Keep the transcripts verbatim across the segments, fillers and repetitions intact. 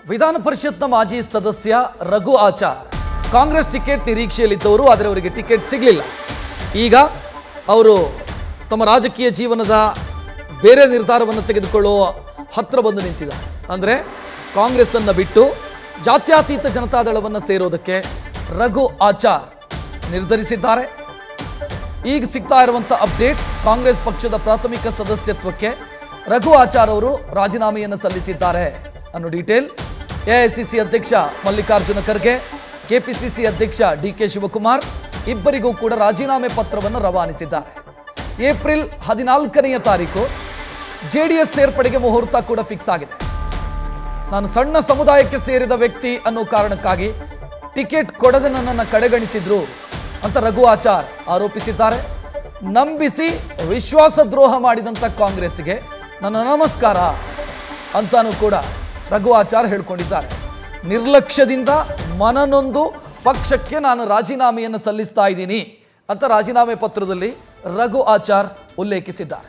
ವಿಧಾನ ಪರಿಷತ್ನ ಮಾಜಿ ಸದಸ್ಯ ರಘು ಆಚಾರ್ ಕಾಂಗ್ರೆಸ್ ಟಿಕೆಟ್ ನಿರೀಕ್ಷೆಯಲ್ಲಿದ್ದವರು, ಆದರೆ ಅವರಿಗೆ ಟಿಕೆಟ್ ಸಿಗಲಿಲ್ಲ. ಈಗ ಅವರು ತಮ್ಮ ರಾಜಕೀಯ ಜೀವನದ ಬೇರೆ ನಿರ್ಧಾರವನ್ನು ತೆಗೆದುಕೊಳ್ಳುವ ಹತ್ರ ಬಂದು ನಿಂತಿದ್ದಾರೆ. ಅಂದರೆ ಕಾಂಗ್ರೆಸ್ ಅನ್ನು ಬಿಟ್ಟು ಜಾತ್ಯತೀತ ಜನತಾದಳವನ್ನು ಸೇರೋದಕ್ಕೆ ರಘು ಆಚಾರ್ ನಿರ್ಧರಿಸಿದ್ದಾರೆ. ಈಗ ಸಿಗ್ತಾ ಇರುವಂಥ ಅಪ್ಡೇಟ್, ಕಾಂಗ್ರೆಸ್ ಪಕ್ಷದ ಪ್ರಾಥಮಿಕ ಸದಸ್ಯತ್ವಕ್ಕೆ ರಘು ಆಚಾರ್ ಅವರು ರಾಜೀನಾಮೆಯನ್ನು ಸಲ್ಲಿಸಿದ್ದಾರೆ ಅನ್ನೋ ಡೀಟೇಲ್. ಎಐಸಿಸಿ ಅಧ್ಯಕ್ಷ ಮಲ್ಲಿಕಾರ್ಜುನ ಖರ್ಗೆ, ಕೆಪಿಸಿಸಿ ಅಧ್ಯಕ್ಷ ಡಿ ಕೆ ಶಿವಕುಮಾರ್ ಇಬ್ಬರಿಗೂ ಕೂಡ ರಾಜೀನಾಮೆ ಪತ್ರವನ್ನು ರವಾನಿಸಿದ್ದಾರೆ. ಏಪ್ರಿಲ್ ಹದಿನಾಲ್ಕನೆಯ ತಾರೀಕು ಜೆಡಿಎಸ್ ಸೇರ್ಪಡೆಗೆ ಮುಹೂರ್ತ ಕೂಡ ಫಿಕ್ಸ್ ಆಗಿದೆ. ನಾನು ಸಣ್ಣ ಸಮುದಾಯಕ್ಕೆ ಸೇರಿದ ವ್ಯಕ್ತಿ ಅನ್ನೋ ಕಾರಣಕ್ಕಾಗಿ ಟಿಕೆಟ್ ಕೊಡದೆ ನನ್ನನ್ನು ಕಡೆಗಣಿಸಿದ್ರು ಅಂತ ರಘು ಆಚಾರ್ ಆರೋಪಿಸಿದ್ದಾರೆ. ನಂಬಿಸಿ ವಿಶ್ವಾಸದ್ರೋಹ ಮಾಡಿದಂಥ ಕಾಂಗ್ರೆಸ್ಗೆ ನನ್ನ ನಮಸ್ಕಾರ ಅಂತಾನೂ ಕೂಡ ರಘು ಆಚಾರ್ ಹೇಳ್ಕೊಂಡಿದ್ದಾರೆ. ನಿರ್ಲಕ್ಷ್ಯದಿಂದ ಮನನೊಂದು ಪಕ್ಷಕ್ಕೆ ನಾನು ರಾಜೀನಾಮೆಯನ್ನು ಸಲ್ಲಿಸ್ತಾ ಇದ್ದೀನಿ ಅಂತ ರಾಜೀನಾಮೆ ಪತ್ರದಲ್ಲಿ ರಘು ಆಚಾರ್ ಉಲ್ಲೇಖಿಸಿದ್ದಾರೆ.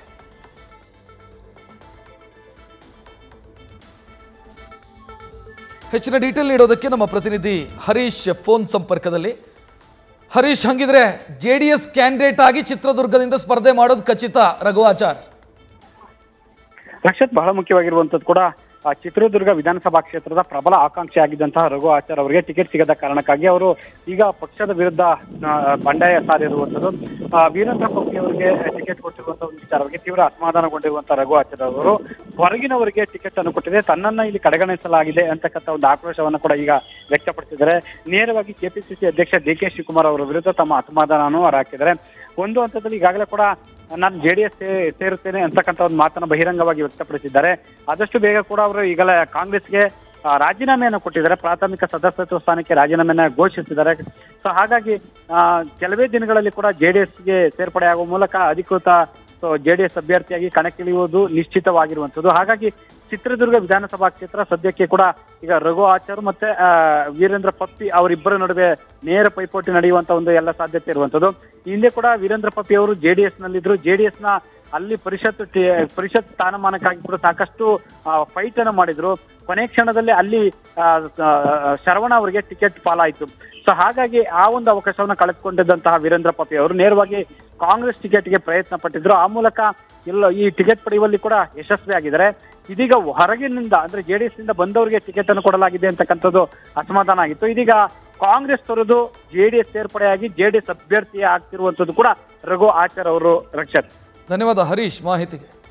ಹೆಚ್ಚಿನ ಡೀಟೇಲ್ ನೀಡೋದಕ್ಕೆ ನಮ್ಮ ಪ್ರತಿನಿಧಿ ಹರೀಶ್ ಫೋನ್ ಸಂಪರ್ಕದಲ್ಲಿ. ಹರೀಶ್, ಹಂಗಿದ್ರೆ ಜೆ ಡಿ ಎಸ್ ಕ್ಯಾಂಡಿಡೇಟ್ ಆಗಿ ಚಿತ್ರದುರ್ಗದಿಂದ ಸ್ಪರ್ಧೆ ಮಾಡೋದು ಖಚಿತ ರಘು ಆಚಾರ್? ರಕ್ಷತ್, ಬಹಳ ಮುಖ್ಯವಾಗಿರುವಂತದ್ದು ಕೂಡ ಚಿತ್ರದುರ್ಗ ವಿಧಾನಸಭಾ ಕ್ಷೇತ್ರದ ಪ್ರಬಲ ಆಕಾಂಕ್ಷಿ ಆಗಿದ್ದಂತಹ ರಘು ಆಚಾರ್ ಅವರಿಗೆ ಟಿಕೆಟ್ ಸಿಗದ ಕಾರಣಕ್ಕಾಗಿ ಅವರು ಈಗ ಪಕ್ಷದ ವಿರುದ್ಧ ಬಂಡಾಯ ಸಾರಿರುವಂಥದ್ದು. ವೀರೇಂದ್ರ ಪಪ್ಪಿ ಅವರಿಗೆ ಟಿಕೆಟ್ ಕೊಟ್ಟಿರುವಂತಹ ಒಂದು ವಿಚಾರವಾಗಿ ತೀವ್ರ ಅಸಮಾಧಾನಗೊಂಡಿರುವಂತಹ ರಘು ಆಚಾರ್ ಅವರು ಹೊರಗಿನವರಿಗೆ ಟಿಕೆಟ್ ಅನ್ನು ಕೊಟ್ಟಿದೆ, ತನ್ನನ್ನ ಇಲ್ಲಿ ಕಡೆಗಣಿಸಲಾಗಿದೆ ಅಂತಕ್ಕಂಥ ಒಂದು ಆಕ್ರೋಶವನ್ನು ಕೂಡ ಈಗ ವ್ಯಕ್ತಪಡಿಸಿದ್ದಾರೆ. ನೇರವಾಗಿ ಕೆಪಿಸಿಸಿ ಅಧ್ಯಕ್ಷ ಡಿ ಕೆ ಶಿವಕುಮಾರ್ ಅವರ ವಿರುದ್ಧ ತಮ್ಮ ಅಸಮಾಧಾನವನ್ನು ಹೊರಹಾಕಿದ್ದಾರೆ. ಒಂದು ಹಂತದಲ್ಲಿ ಈಗಾಗಲೇ ಕೂಡ ನಾನು ಜೆ ಡಿ ಎಸ್ ಸೇರುತ್ತೇನೆ ಅಂತಕ್ಕಂಥ ಒಂದು ಮಾತನ್ನು ಬಹಿರಂಗವಾಗಿ ವ್ಯಕ್ತಪಡಿಸಿದ್ದಾರೆ. ಆದಷ್ಟು ಬೇಗ ಕೂಡ ಅವರು ಈಗಲೇ ಕಾಂಗ್ರೆಸ್ಗೆ ರಾಜೀನಾಮೆಯನ್ನು ಕೊಟ್ಟಿದ್ದಾರೆ, ಪ್ರಾಥಮಿಕ ಸದಸ್ಯತ್ವ ಸ್ಥಾನಕ್ಕೆ ರಾಜೀನಾಮೆಯನ್ನು ಘೋಷಿಸಿದ್ದಾರೆ. ಸೊ ಹಾಗಾಗಿ ಕೆಲವೇ ದಿನಗಳಲ್ಲಿ ಕೂಡ ಜೆ ಡಿ ಎಸ್ಗೆ ಸೇರ್ಪಡೆಯಾಗುವ ಮೂಲಕ ಅಧಿಕೃತ ಜೆ ಡಿ ಎಸ್ ಅಭ್ಯರ್ಥಿಯಾಗಿ ಕಣಕ್ಕಿಳಿಯುವುದು ನಿಶ್ಚಿತವಾಗಿರುವಂಥದ್ದು. ಹಾಗಾಗಿ ಚಿತ್ರದುರ್ಗ ವಿಧಾನಸಭಾ ಕ್ಷೇತ್ರ ಸದ್ಯಕ್ಕೆ ಕೂಡ ಈಗ ರಘು ಆಚಾರ್ ಮತ್ತೆ ವೀರೇಂದ್ರ ಪಪ್ಪಿ ಅವರಿಬ್ಬರ ನಡುವೆ ನೇರ ಪೈಪೋಟಿ ನಡೆಯುವಂತ ಒಂದು ಎಲ್ಲ ಸಾಧ್ಯತೆ ಇರುವಂತದ್ದು. ಹಿಂದೆ ಕೂಡ ವೀರೇಂದ್ರ ಪಪ್ಪಿ ಅವರು ಜೆ ಡಿ ಎಸ್ ನಲ್ಲಿದ್ರು. ಜೆ ಡಿ ಎಸ್ ನ ಅಲ್ಲಿ ಪರಿಷತ್ ಪರಿಷತ್ ಸ್ಥಾನಮಾನಕ್ಕಾಗಿ ಕೂಡ ಸಾಕಷ್ಟು ಫೈಟ್ ಅನ್ನು ಮಾಡಿದ್ರು. ಕೊನೆ ಕ್ಷಣದಲ್ಲಿ ಅಲ್ಲಿ ಶರವಣ ಅವರಿಗೆ ಟಿಕೆಟ್ ಪಾಲಾಯಿತು. ಸೊ ಹಾಗಾಗಿ ಆ ಒಂದು ಅವಕಾಶವನ್ನು ಕಳೆದುಕೊಂಡಿದ್ದಂತಹ ವೀರೇಂದ್ರ ಪಪ್ಪಿ ಅವರು ನೇರವಾಗಿ ಕಾಂಗ್ರೆಸ್ ಟಿಕೆಟ್ಗೆ ಪ್ರಯತ್ನ ಪಟ್ಟಿದ್ರು. ಆ ಮೂಲಕ ಎಲ್ಲ ಈ ಟಿಕೆಟ್ ಪಡೆಯುವಲ್ಲಿ ಕೂಡ ಯಶಸ್ವಿಯಾಗಿದ್ದಾರೆ. ಇದೀಗ ಹೊರಗಿನಿಂದ ಅಂದ್ರೆ ಜೆ ಡಿ ಎಸ್ ನಿಂದ ಬಂದವರಿಗೆ ಟಿಕೆಟ್ ಅನ್ನು ಕೊಡಲಾಗಿದೆ ಅಂತಕ್ಕಂಥದ್ದು ಅಸಮಾಧಾನ ಆಗಿತ್ತು. ಇದೀಗ ಕಾಂಗ್ರೆಸ್ ತೊರೆದು ಜೆ ಡಿ ಎಸ್ ಸೇರ್ಪಡೆಯಾಗಿ ಜೆ ಡಿ ಎಸ್ ಅಭ್ಯರ್ಥಿ ಆಗ್ತಿರುವಂತದ್ದು ಕೂಡ ರಘು ಆಚಾರ್ ಅವರು. ರಕ್ಷತ್, ಧನ್ಯವಾದ ಹರೀಶ್ ಮಾಹಿತಿಗೆ.